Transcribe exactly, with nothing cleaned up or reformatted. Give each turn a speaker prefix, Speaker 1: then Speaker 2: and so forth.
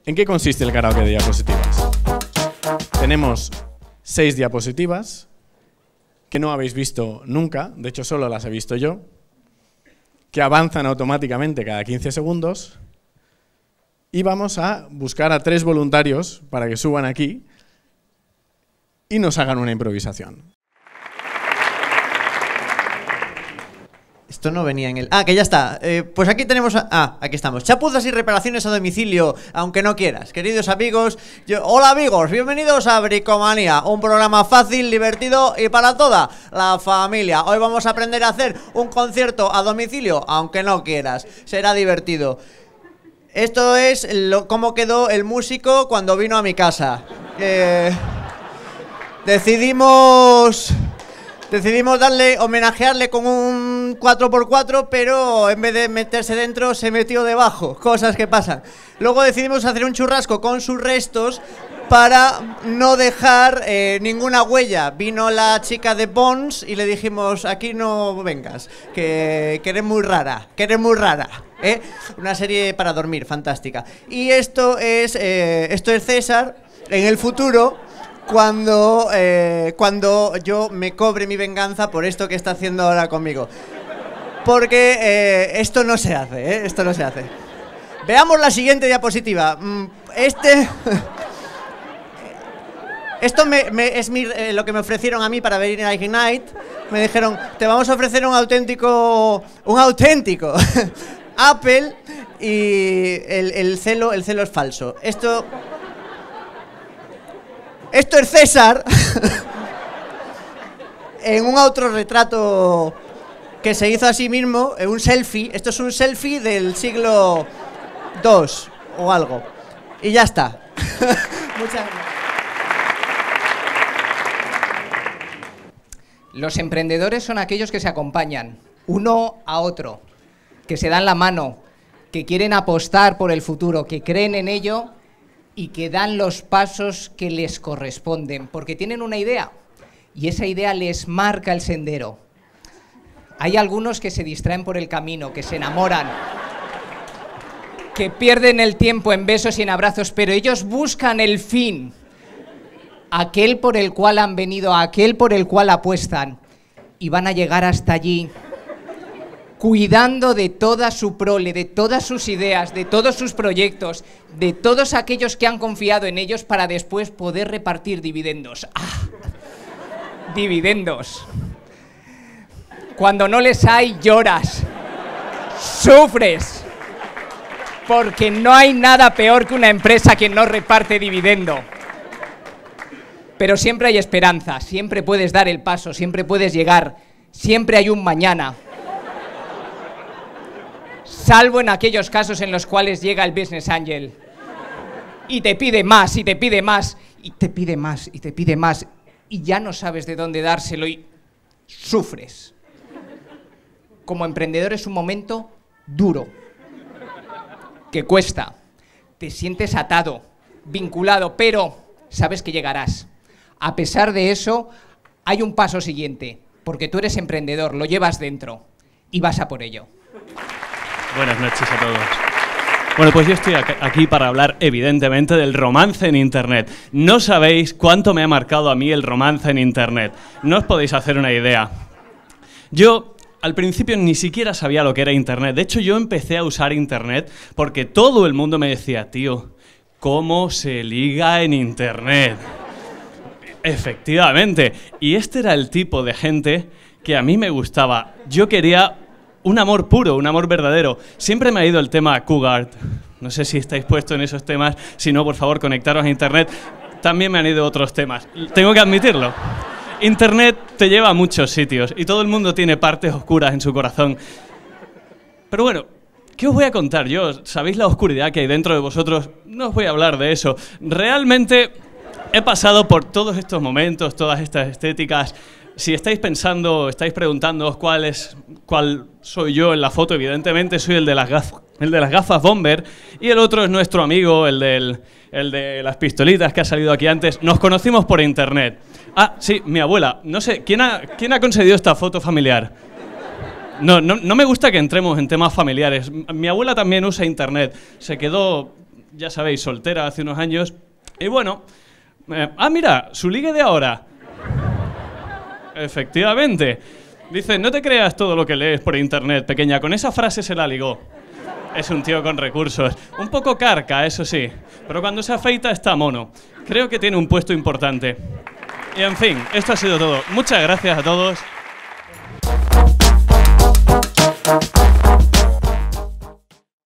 Speaker 1: ¿En qué consiste el karaoke de diapositivas? Tenemos seis diapositivas que no habéis visto nunca, de hecho solo las he visto yo, que avanzan automáticamente cada quince segundos, y vamos a buscar a tres voluntarios para que suban aquí y nos hagan una improvisación.
Speaker 2: Esto no venía en el... Ah, que ya está. Eh, pues aquí tenemos... A... Ah, aquí estamos. Chapuzas y reparaciones a domicilio, aunque no quieras. Queridos amigos... Yo... Hola amigos, bienvenidos a Bricomanía, un programa fácil, divertido y para toda la familia. Hoy vamos a aprender a hacer un concierto a domicilio, aunque no quieras. Será divertido. Esto es lo... cómo quedó el músico cuando vino a mi casa. Eh... Decidimos... Decidimos darle, homenajearle con un cuatro por cuatro, pero en vez de meterse dentro, se metió debajo. Cosas que pasan. Luego decidimos hacer un churrasco con sus restos para no dejar eh, ninguna huella. Vino la chica de Bones y le dijimos, aquí no vengas, que, que eres muy rara, que eres muy rara. ¿eh? Una serie para dormir, fantástica. Y esto es, eh, esto es César, en el futuro... Cuando, eh, cuando yo me cobre mi venganza por esto que está haciendo ahora conmigo. Porque eh, esto no se hace, ¿eh? Esto no se hace. Veamos la siguiente diapositiva. Este... Esto me, me, es mi, eh, lo que me ofrecieron a mí para venir a Ignite. Me dijeron, te vamos a ofrecer un auténtico... Un auténtico... Apple y el, el celo, el celo es falso. Esto... Esto es César en un autorretrato que se hizo a sí mismo, en un selfie. Esto es un selfie del siglo dos o algo. Y ya está. Muchas gracias.
Speaker 3: Los emprendedores son aquellos que se acompañan uno a otro, que se dan la mano, que quieren apostar por el futuro, que creen en ello y que dan los pasos que les corresponden, porque tienen una idea y esa idea les marca el sendero. Hay algunos que se distraen por el camino, que se enamoran, que pierden el tiempo en besos y en abrazos, pero ellos buscan el fin, aquel por el cual han venido, aquel por el cual apuestan, y van a llegar hasta allí cuidando de toda su prole, de todas sus ideas, de todos sus proyectos, de todos aquellos que han confiado en ellos para después poder repartir dividendos. ¡Ah! Dividendos. Cuando no les hay, lloras, sufres, porque no hay nada peor que una empresa que no reparte dividendo. Pero siempre hay esperanza, siempre puedes dar el paso, siempre puedes llegar, siempre hay un mañana. Salvo en aquellos casos en los cuales llega el Business Angel y te pide más, y te pide más, y te pide más, y te pide más, y ya no sabes de dónde dárselo y sufres. Como emprendedor es un momento duro, que cuesta, te sientes atado, vinculado, pero sabes que llegarás. A pesar de eso, hay un paso siguiente, porque tú eres emprendedor, lo llevas dentro y vas a por ello.
Speaker 4: Buenas noches a todos. Bueno, pues yo estoy aquí para hablar, evidentemente, del romance en Internet. No sabéis cuánto me ha marcado a mí el romance en Internet. No os podéis hacer una idea. Yo, al principio, ni siquiera sabía lo que era Internet. De hecho, yo empecé a usar Internet porque todo el mundo me decía, tío, ¿cómo se liga en Internet? Efectivamente. Y este era el tipo de gente que a mí me gustaba. Yo quería un amor puro, un amor verdadero. Siempre me ha ido el tema Cougar. No sé si estáis puestos en esos temas. Si no, por favor, conectaros a Internet. También me han ido otros temas. Tengo que admitirlo. Internet te lleva a muchos sitios y todo el mundo tiene partes oscuras en su corazón. Pero bueno, ¿qué os voy a contar yo? ¿Sabéis la oscuridad que hay dentro de vosotros? No os voy a hablar de eso. Realmente he pasado por todos estos momentos, todas estas estéticas. Si estáis pensando, estáis preguntándoos cuál es, cuál soy yo en la foto, evidentemente soy el de las gafas, el de las gafas bomber, y el otro es nuestro amigo, el, del, el de las pistolitas que ha salido aquí antes. Nos conocimos por Internet. Ah, sí, mi abuela. No sé, ¿quién ha, quién ha concedido esta foto familiar? No, no, no me gusta que entremos en temas familiares. Mi abuela también usa Internet. Se quedó ya sabéis, soltera hace unos años. Y bueno, eh, ah, mira, su ligue de ahora. Efectivamente. Dice, no te creas todo lo que lees por internet, pequeña, con esa frase se la ligó. Es un tío con recursos. Un poco carca, eso sí, pero cuando se afeita está mono. Creo que tiene un puesto importante. Y en fin, esto ha sido todo. Muchas gracias a todos.